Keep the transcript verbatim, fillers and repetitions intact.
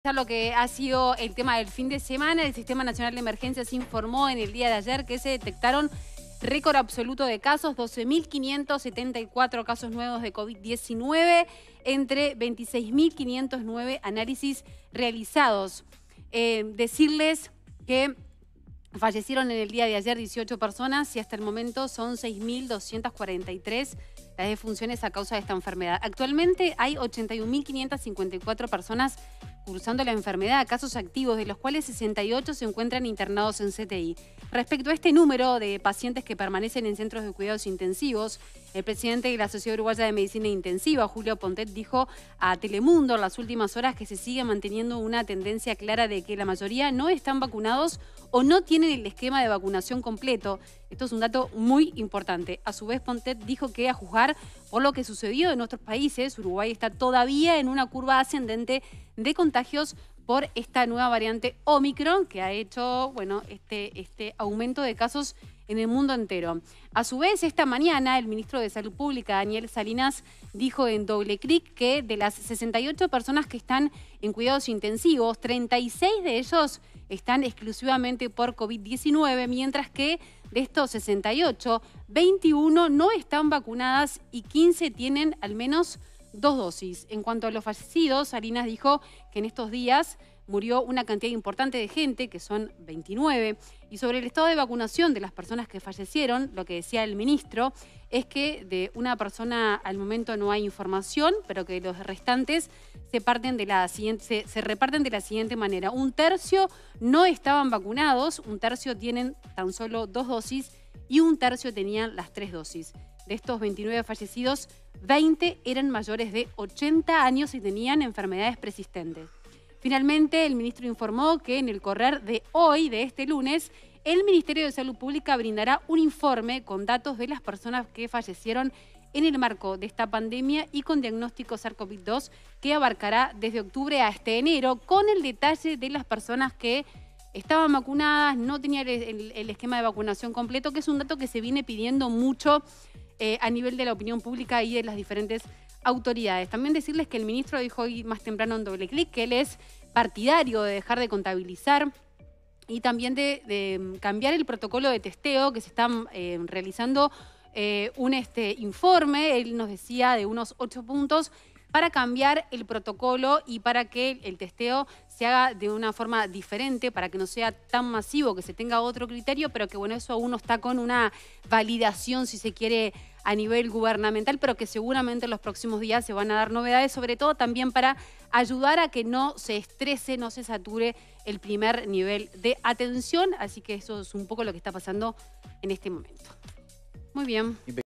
Lo que ha sido el tema del fin de semana, el Sistema Nacional de Emergencias informó en el día de ayer que se detectaron récord absoluto de casos, doce mil quinientos setenta y cuatro casos nuevos de COVID diecinueve, entre veintiséis mil quinientos nueve análisis realizados. Eh, decirles que fallecieron en el día de ayer dieciocho personas y hasta el momento son seis mil doscientas cuarenta y tres las defunciones a causa de esta enfermedad. Actualmente hay ochenta y un mil quinientas cincuenta y cuatro personas cursando la enfermedad, casos activos, de los cuales sesenta y ocho se encuentran internados en C T I. Respecto a este número de pacientes que permanecen en centros de cuidados intensivos, el presidente de la Sociedad Uruguaya de Medicina Intensiva, Julio Pontet, dijo a Telemundo en las últimas horas que se sigue manteniendo una tendencia clara de que la mayoría no están vacunados o no tienen el esquema de vacunación completo. Esto es un dato muy importante. A su vez, Pontet dijo que, a juzgar por lo que sucedió en nuestros países, Uruguay está todavía en una curva ascendente de contagios por esta nueva variante Omicron, que ha hecho, bueno, este, este aumento de casos en el mundo entero. A su vez, esta mañana, el ministro de Salud Pública, Daniel Salinas, dijo en Doble Clic que de las sesenta y ocho personas que están en cuidados intensivos, treinta y seis de ellos están exclusivamente por COVID diecinueve, mientras que de estos sesenta y ocho, veintiuno no están vacunadas y quince tienen al menos dos dosis. En cuanto a los fallecidos, Salinas dijo que en estos días murió una cantidad importante de gente, que son veintinueve. Y sobre el estado de vacunación de las personas que fallecieron, lo que decía el ministro es que de una persona al momento no hay información, pero que los restantes se, parten de la siguiente, se, se reparten de la siguiente manera. Un tercio no estaban vacunados, un tercio tienen tan solo dos dosis y un tercio tenían las tres dosis. De estos veintinueve fallecidos, veinte eran mayores de ochenta años y tenían enfermedades persistentes. Finalmente, el ministro informó que en el correr de hoy, de este lunes, el Ministerio de Salud Pública brindará un informe con datos de las personas que fallecieron en el marco de esta pandemia y con diagnóstico SARS CoV dos que abarcará desde octubre hasta enero, con el detalle de las personas que estaban vacunadas, no tenían el, el, el esquema de vacunación completo, que es un dato que se viene pidiendo mucho eh, a nivel de la opinión pública y de las diferentes autoridades. También decirles que el ministro dijo hoy más temprano en Doble Clic que él es partidario de dejar de contabilizar y también de, de cambiar el protocolo de testeo, que se está eh, realizando eh, un este, informe, él nos decía, de unos ocho puntos para cambiar el protocolo y para que el testeo se haga de una forma diferente, para que no sea tan masivo, que se tenga otro criterio, pero que bueno, eso aún no está con una validación, si se quiere, a nivel gubernamental, pero que seguramente en los próximos días se van a dar novedades, sobre todo también para ayudar a que no se estrese, no se sature el primer nivel de atención. Así que eso es un poco lo que está pasando en este momento. Muy bien.